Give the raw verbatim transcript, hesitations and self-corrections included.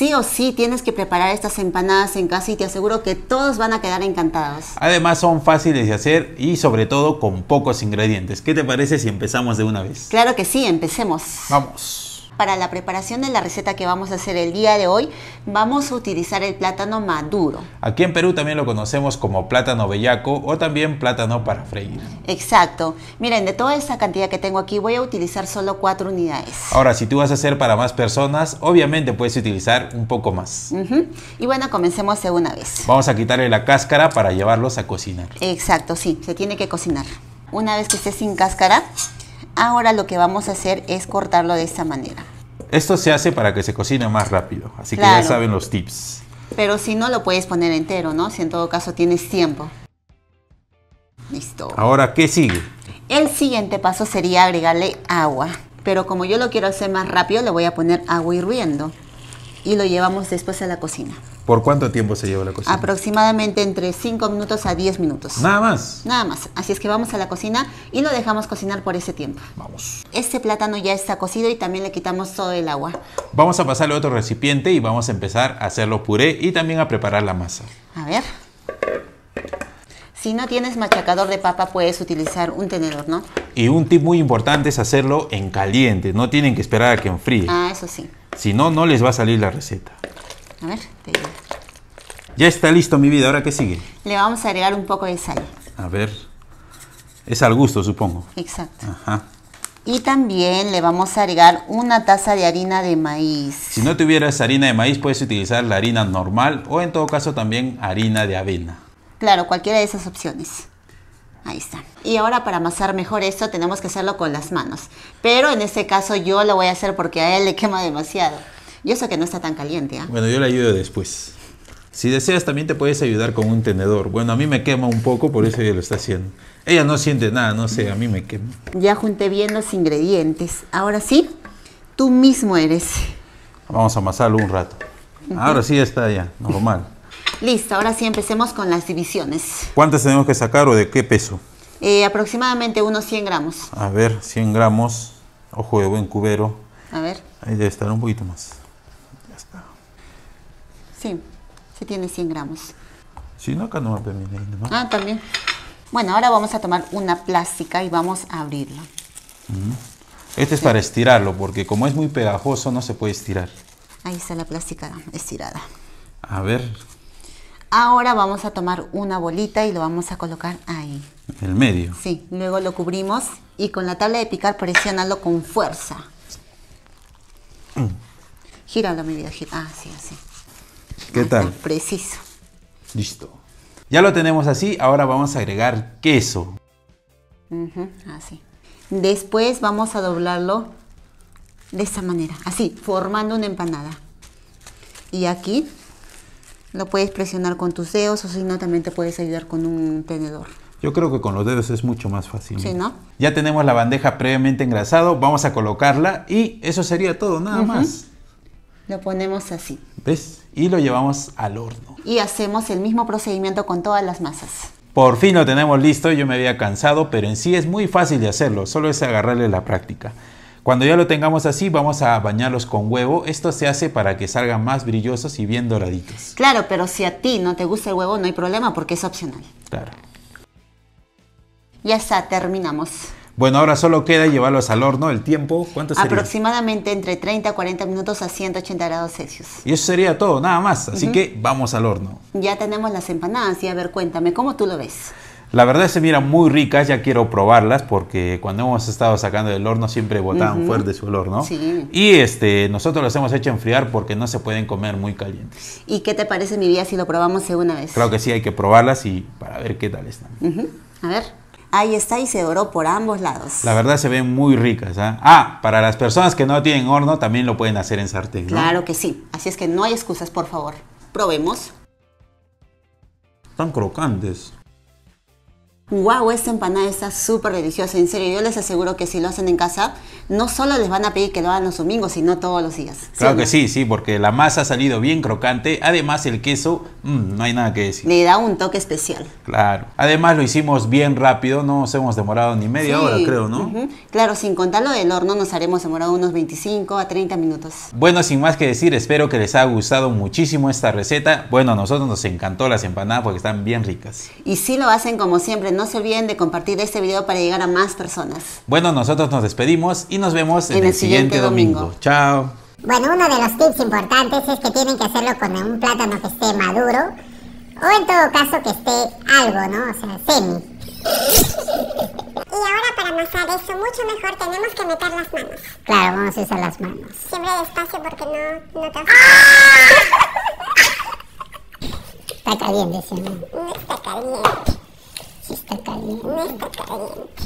Sí o sí tienes que preparar estas empanadas en casa y te aseguro que todos van a quedar encantados. Además son fáciles de hacer y sobre todo con pocos ingredientes. ¿Qué te parece si empezamos de una vez? Claro que sí, empecemos. Vamos. Para la preparación de la receta que vamos a hacer el día de hoy, vamos a utilizar el plátano maduro. Aquí en Perú también lo conocemos como plátano bellaco o también plátano para freír. Exacto. Miren, de toda esta cantidad que tengo aquí voy a utilizar solo cuatro unidades. Ahora, si tú vas a hacer para más personas, obviamente puedes utilizar un poco más. Uh-huh. Y bueno, comencemos de una vez. Vamos a quitarle la cáscara para llevarlos a cocinar. Exacto, sí, se tiene que cocinar. Una vez que esté sin cáscara, ahora lo que vamos a hacer es cortarlo de esta manera. Esto se hace para que se cocine más rápido, así Claro. que ya saben los tips. Pero si no, lo puedes poner entero, ¿no? Si en todo caso tienes tiempo. Listo. Ahora, ¿qué sigue? El siguiente paso sería agregarle agua. Pero como yo lo quiero hacer más rápido, le voy a poner agua hirviendo. Y lo llevamos después a la cocina. ¿Por cuánto tiempo se lleva la cocina? Aproximadamente entre cinco minutos a diez minutos. Nada más. Nada más. Así es que vamos a la cocina y lo dejamos cocinar por ese tiempo. Vamos. Este plátano ya está cocido y también le quitamos todo el agua. Vamos a pasarle a otro recipiente y vamos a empezar a hacerlo puré y también a preparar la masa. A ver. Si no tienes machacador de papa, puedes utilizar un tenedor, ¿no? Y un tip muy importante es hacerlo en caliente. No tienen que esperar a que enfríe. Ah, eso sí. Si no, no les va a salir la receta. A ver, te digo. Ya está listo, mi vida. ¿Ahora qué sigue? Le vamos a agregar un poco de sal. A ver. Es al gusto, supongo. Exacto. Ajá. Y también le vamos a agregar una taza de harina de maíz. Si no tuvieras harina de maíz, puedes utilizar la harina normal o en todo caso también harina de avena. Claro, cualquiera de esas opciones. Ahí está. Y ahora para amasar mejor esto tenemos que hacerlo con las manos. Pero en este caso yo lo voy a hacer porque a él le quema demasiado. Yo sé que no está tan caliente, ¿eh? Bueno, yo le ayudo después. Si deseas también te puedes ayudar con un tenedor. Bueno, a mí me quema un poco, por eso ella lo está haciendo. Ella no siente nada, no sé, a mí me quema. Ya junté bien los ingredientes. Ahora sí, tú mismo eres. Vamos a amasarlo un rato. Ahora sí ya está ya, normal. Listo, ahora sí empecemos con las divisiones. ¿Cuántas tenemos que sacar o de qué peso? Eh, aproximadamente unos cien gramos. A ver, cien gramos. Ojo de buen cubero. A ver. Ahí debe estar un poquito más. Ya está. Sí, sí tiene cien gramos. Si no, acá no me permite, ¿no? Ah, también. Bueno, ahora vamos a tomar una plástica y vamos a abrirlo. Este es para estirarlo, porque como es muy pegajoso no se puede estirar. Ahí está la plástica estirada. A ver, Ahora vamos a tomar una bolita y lo vamos a colocar ahí. en el medio. Sí, luego lo cubrimos y con la tabla de picar presiónalo con fuerza. Mm. Gíralo, mi vida, gira. Ah, sí, así. ¿Qué Ahí tal? está, preciso. Listo. Ya lo tenemos así, ahora vamos a agregar queso. Ujú, así. Después vamos a doblarlo de esta manera, así, formando una empanada. Y aquí lo puedes presionar con tus dedos o si no también te puedes ayudar con un tenedor. Yo creo que con los dedos es mucho más fácil. Sí, ¿no? Ya tenemos la bandeja previamente engrasado, vamos a colocarla y eso sería todo, nada Ujú. más. Lo ponemos así. ¿Ves? Y lo llevamos al horno. Y hacemos el mismo procedimiento con todas las masas. Por fin lo tenemos listo, yo me había cansado, pero en sí es muy fácil de hacerlo, solo es agarrarle la práctica. Cuando ya lo tengamos así, vamos a bañarlos con huevo. Esto se hace para que salgan más brillosos y bien doraditos. Claro, pero si a ti no te gusta el huevo, no hay problema porque es opcional. Claro. Ya está, terminamos. Bueno, ahora solo queda llevarlos al horno. ¿El tiempo cuánto sería? Aproximadamente entre treinta a cuarenta minutos a ciento ochenta grados Celsius. Y eso sería todo, nada más. Así Ujú. que vamos al horno. Ya tenemos las empanadas y a ver, cuéntame, ¿cómo tú lo ves? La verdad se miran muy ricas, ya quiero probarlas porque cuando hemos estado sacando del horno siempre botaban Ujú. fuerte su olor, ¿no? Sí. Y este, nosotros los hemos hecho enfriar porque no se pueden comer muy calientes. ¿Y qué te parece, mi vida, si lo probamos de una vez? Creo que sí hay que probarlas y para ver qué tal están. Ujú. A ver. Ahí está y se doró por ambos lados. La verdad se ven muy ricas. ¿Ah? Ah, para las personas que no tienen horno también lo pueden hacer en sartén, ¿no? Claro que sí. Así es que no hay excusas, por favor. Probemos. Están crocantes. Wow, esta empanada está súper deliciosa, en serio. Yo les aseguro que si lo hacen en casa, no solo les van a pedir que lo hagan los domingos, sino todos los días. Claro ¿Sí o que no? sí, sí, porque la masa ha salido bien crocante. Además, el queso, mmm, no hay nada que decir. Le da un toque especial. Claro. Además, lo hicimos bien rápido, no nos hemos demorado ni media Sí, hora, creo, ¿no? ujú. Claro, sin contar lo del horno, nos haremos demorado unos veinticinco a treinta minutos. Bueno, sin más que decir, espero que les haya gustado muchísimo esta receta. Bueno, a nosotros nos encantó las empanadas porque están bien ricas. Y si lo hacen como siempre, no se olviden de compartir este video para llegar a más personas. Bueno, nosotros nos despedimos y nos vemos en, En el, el siguiente siguiente domingo. domingo. Chao. Bueno, uno de los tips importantes es que tienen que hacerlo con un plátano que esté maduro o en todo caso que esté algo, ¿no? O sea, semi. Y ahora para amasar eso mucho mejor tenemos que meter las manos. Claro, vamos a usar las manos. Siempre despacio porque no, no te... Está caliente, ¿sí o no? No está caliente, Sí está caliente. no está caliente.